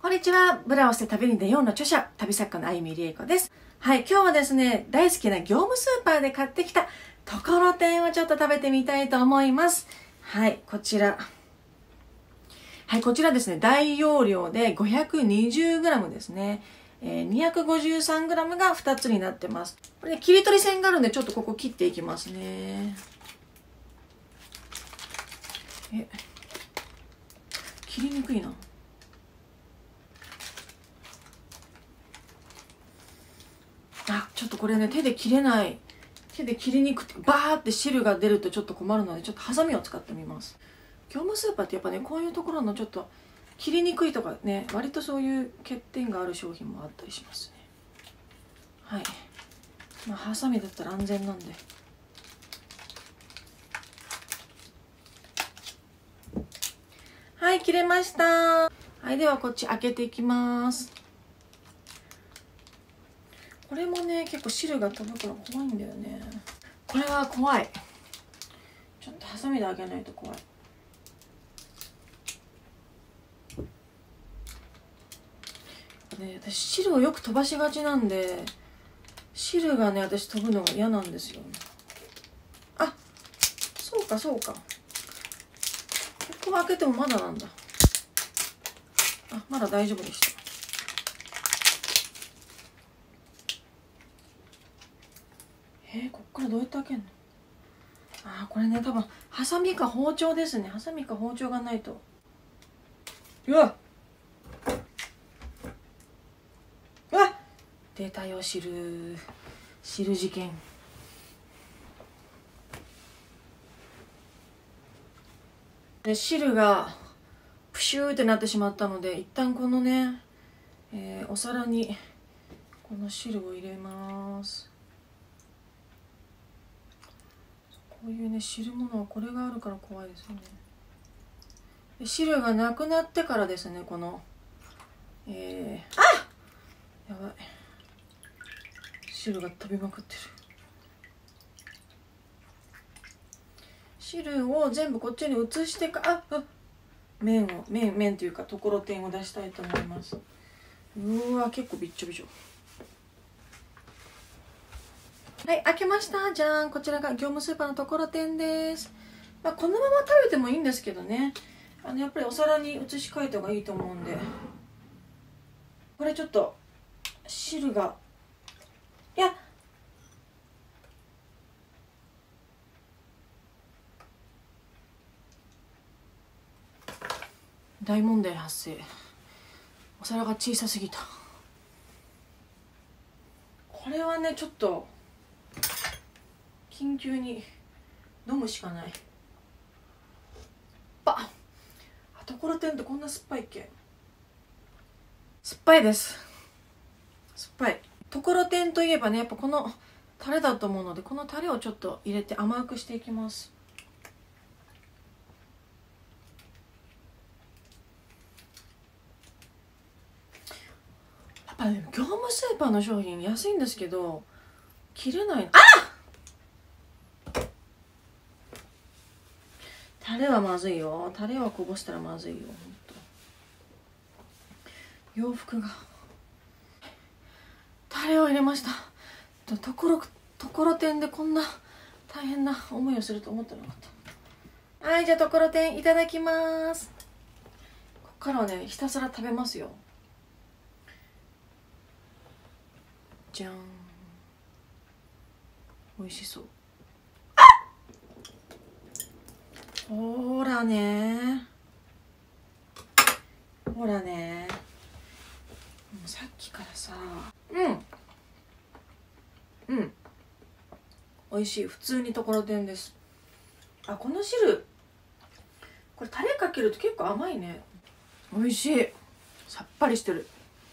こんにちは。ブラをして旅に出ようの著者、旅作家のあゆみりえこです。はい、今日はですね、大好きな業務スーパーで買ってきたところてんをちょっと食べてみたいと思います。はい、こちら。はい、こちらですね、大容量で 520g ですね。253g が2つになってます。これ、ね、切り取り線があるんで、ちょっとここ切っていきますね。切りにくいな。ちょっとこれね、手で切れない。手で切りにくくて、バーって汁が出るとちょっと困るので、ちょっとハサミを使ってみます。業務スーパーってやっぱね、こういうところのちょっと切りにくいとかね、割とそういう欠点がある商品もあったりしますね。はい。まあ、ハサミだったら安全なんで。はい、切れました。はい、ではこっち開けていきます。これもね、結構汁が飛ぶから怖いんだよね。これは怖い。ちょっとハサミで開けないと怖い。ね、私汁をよく飛ばしがちなんで、汁がね、私飛ぶのが嫌なんですよ。あ、そうかそうか。ここ開けてもまだなんだ。あ、まだ大丈夫でした。こっからどうやって開けんの？これね、多分ハサミか包丁ですね。ハサミか包丁がないと。うわ出たよ、汁事件。で、汁がプシューってなってしまったので、一旦このね、お皿にこの汁を入れます。こういうね、汁物はこれがあるから怖いですよね。で、汁がなくなってからですね、このやばい、汁が飛びまくってる。汁を全部こっちに移して麺というかところてんを出したいと思います。うわ、結構びっちょびちょ。はい、開けました。じゃーん、こちらが業務スーパーのところてんです。このまま食べてもいいんですけどね、やっぱりお皿に移し替えた方がいいと思うんで。これちょっと汁が、大問題発生。お皿が小さすぎた。これはね、ちょっと緊急に飲むしかない。ところてんってこんな酸っぱいっけ？酸っぱいです。酸っぱい。ところてんといえばね、やっぱこのタレだと思うので、このタレをちょっと入れて甘くしていきます。やっぱね、業務スーパーの商品安いんですけど切れない。タレはまずいよ。タレをこぼしたらまずいよ。ほんと洋服が。タレを入れました。ところてんでこんな大変な思いをすると思ってなかった。はい、じゃあところてんいただきます。こっからはね、ひたすら食べますよ。じゃん。美味しそう。ほらね、ほらね、もうさっきからさ、美味しい。普通にところてんです。この汁、これタレかけると結構甘いね。美味しい。さっぱりしてる。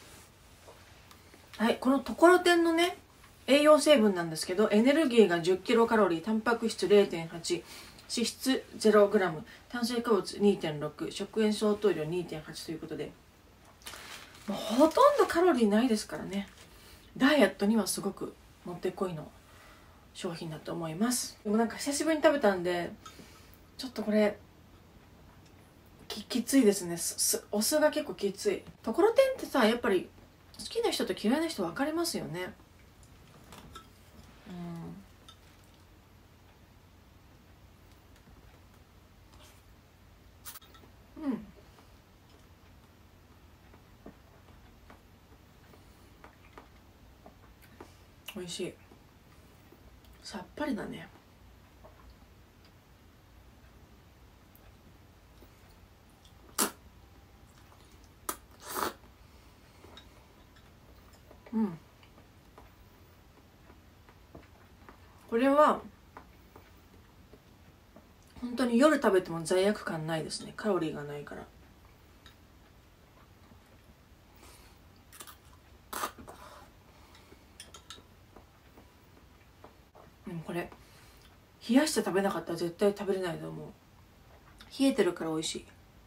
はい、このところてんのね、栄養成分なんですけど、エネルギーが10キロカロリー、タンパク質 0.8、脂質 0g、炭水化物 2.6、食塩相当量 2.8 ということで、もうほとんどカロリーないですからね。ダイエットにはすごくもってこいの商品だと思います。でもなんか久しぶりに食べたんで、ちょっとこれきついですね。お酢が結構きつい。ところてんってさ、やっぱり好きな人と嫌いな人分かれますよね。うん、美味しい。さっぱりだね。うん、これは本当に夜食べても罪悪感ないですね。カロリーがないから。でもこれ冷やして食べなかったら絶対食べれないと思う。冷えてるから美味しい。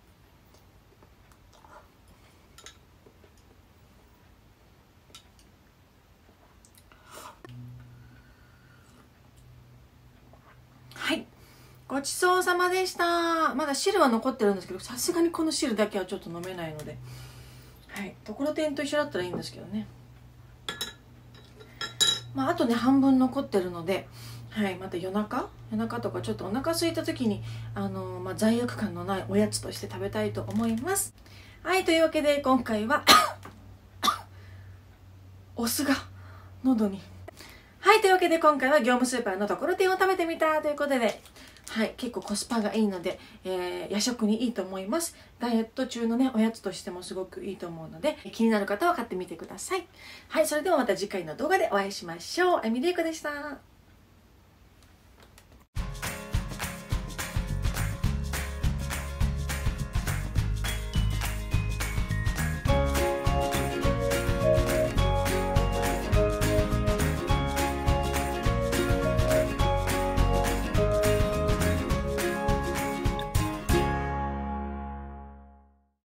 はい、ごちそうさまでした。まだ汁は残ってるんですけど、さすがにこの汁だけはちょっと飲めないので、はい、ところてんと一緒だったらいいんですけどね。まあ、あとね半分残ってるので、はい、また夜中とかちょっとお腹空いた時に罪悪感のないおやつとして食べたいと思います。はい、というわけで今回はお酢が喉に。はい、というわけで今回は業務スーパーのところてんを食べてみたということで、はい、結構コスパがいいので、夜食にいいと思います。ダイエット中のねおやつとしてもすごくいいと思うので、気になる方は買ってみてください。はい、それではまた次回の動画でお会いしましょう。あみれいこでした。